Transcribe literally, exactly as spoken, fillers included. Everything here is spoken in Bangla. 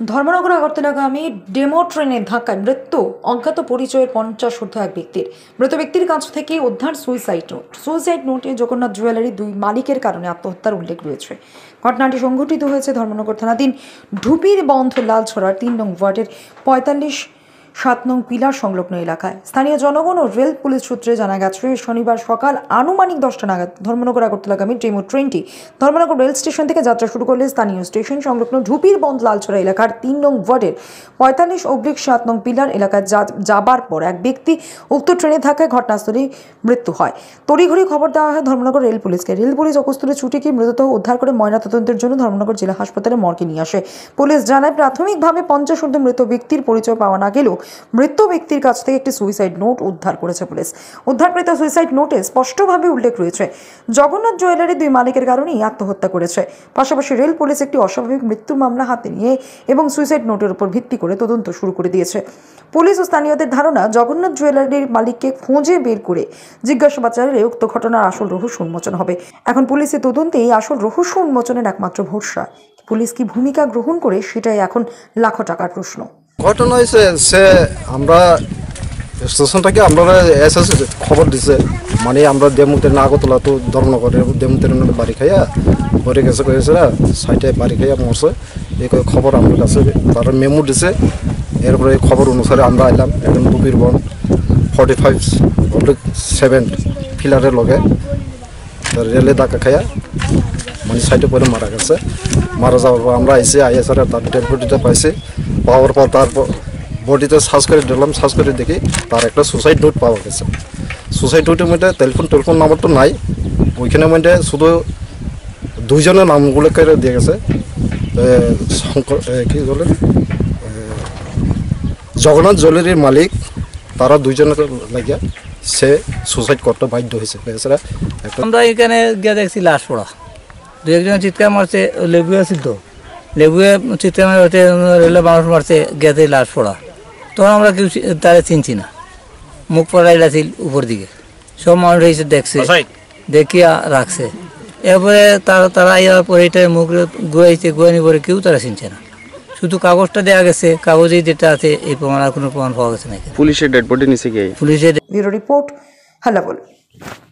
ধর্মনগর আগরতলাগামী ডেমো ট্রেনের ধাক্কায় মৃত্যু অজ্ঞাত পরিচয়ের পঞ্চাশ ঊর্ধ্ব এক ব্যক্তির। মৃত ব্যক্তির কাছ থেকে উদ্ধার সুইসাইড নোট। সুইসাইড নোটে জগন্নাথ জুয়েলারি দুই মালিকের কারণে আত্মহত্যার উল্লেখ রয়েছে। ঘটনাটি সংঘটিত হয়েছে ধর্মনগর থানাধীন ঢুপির বন্ধ লালছড়ার তিন নং ওয়ার্ডের পঁয়তাল্লিশ সাত নং পিলার সংলগ্ন এলাকায়। স্থানীয় জনগণ ও রেল পুলিশ সূত্রে জানা গেছে, শনিবার সকাল আনুমানিক দশটা নাগাদ ধর্মনগর আগরতলাগামী ডেমো ট্রেনটি ধর্মনগর রেল স্টেশন থেকে যাত্রা শুরু করলে স্থানীয় স্টেশন সংলগ্ন ঢুপির বন্ধ লালছড়া এলাকার তিন নং ওয়ার্ডের পঁয়তাল্লিশ অব্লিক সাত নং পিলার এলাকায় যাবার পর এক ব্যক্তি উক্ত ট্রেনের ধাক্কায় ঘটনাস্থলেই মৃত্যু হয়। তড়িঘড়ি খবর দেওয়া হয় ধর্মনগর রেল পুলিশকে। রেল পুলিশ উপস্থিত ছুটে গিয়ে মৃতদেহ উদ্ধার করে ময়নাতদন্তের জন্য ধর্মনগর জেলা হাসপাতালে মর্গে নিয়ে আসে। পুলিশ জানায়, প্রাথমিকভাবে পঞ্চাশ ঊর্ধ্ব মৃত ব্যক্তির পরিচয় পাওয়া না গেলেও মৃত ব্যক্তির কাছ থেকে একটি সুইসাইড নোট উদ্ধার করেছে পুলিশ। উদ্ধারকৃত সুইসাইড নোটে স্পষ্টভাবে উল্লেখ রয়েছে, জগন্নাথ জুয়েলারি দুই মালিকের কারণেই আত্মহত্যা করেছে। পাশাপাশি রেল পুলিশ একটি অস্বাভাবিক মৃত্যু মামলা হাতে নিয়ে এবং সুইসাইড নোটের উপর ভিত্তি করে তদন্ত শুরু করে দিয়েছে। পুলিশ ও স্থানীয়দের ধারণা, জগন্নাথ জুয়েলারির মালিককে খুঁজে বের করে জিজ্ঞাসাবাদ চালালে উক্ত ঘটনার আসল রহস্য উন্মোচন হবে। এখন পুলিশের তদন্তে এই আসল রহস্য উন্মোচনের একমাত্র ভরসা। পুলিশ কি ভূমিকা গ্রহণ করে, সেটাই এখন লাখো টাকার প্রশ্ন। ঘটনা হয়েছে সে আমরা স্টেশনটাকে আমরা এস এস খবর দিছে, মানে আমরা দেমুতে না আগতলা তো ধর্মনগরের দেমুতের বাড়ি খাইয়া পরে গেছে কয়েছে সাইডে বাড়ি খাইয়া মরছে, এই খবর আমার কাছে তারা মেমো দিছে। এরপরে খবর অনুসারে আমরা আইলাম এখন দুপির বন ফর্টি ফাইভ সেভেন ফিলারের লগে রেলে ধাক্কা খাইয়া মানে সাইডে পরে মারা গেছে। মারা যাওয়ার পর আমরা আইসি আইএসআর তার ডেড বডিটা পাইছি। পাওয়ার পর তার বডিতে সার্চ করে দিলাম, সার্চ করে দেখি তার একটা সুসাইড নোট পাওয়া গেছে। সুসাইড নোটের মধ্যে টেলিফোন টেলিফোন নাম্বার তো নাই, ওইখানের মধ্যে শুধু দুইজনের নামগুলো করে দিয়ে গেছে। শঙ্কর কি বলে জগন্নাথ জুয়েলারির মালিক, তারা দুইজনের লাগিয়া সে সুসাইড করতে বাধ্য হয়েছে। আমরা এখানে গিয়ে দেখছি লাশ পড়া, দু একজন চিৎকার মারছে, লেবু আছিল তো লেবুয়ে চিৎকার মারতে রেলে মানুষ মারছে, গেতে লাশ পড়া। তখন আমরা কেউ তারা চিনছি না, মুখ পড়াই আছিল উপর দিকে, সব মানুষ এসে দেখছে, দেখিয়া রাখছে। এরপরে তারা তারা আইয়ার পরে এটা মুখ গুয়াইছে, গুয়ানি পরে কেউ তারা চিনছে না, শুধু কাগজটা দেওয়া গেছে, কাগজে যেটা আছে এই প্রমাণ আর কোনো প্রমাণ পাওয়া গেছে না। পুলিশের ডেড বডি নিচে গিয়ে পুলিশের রিপোর্ট হাল্লাবোল।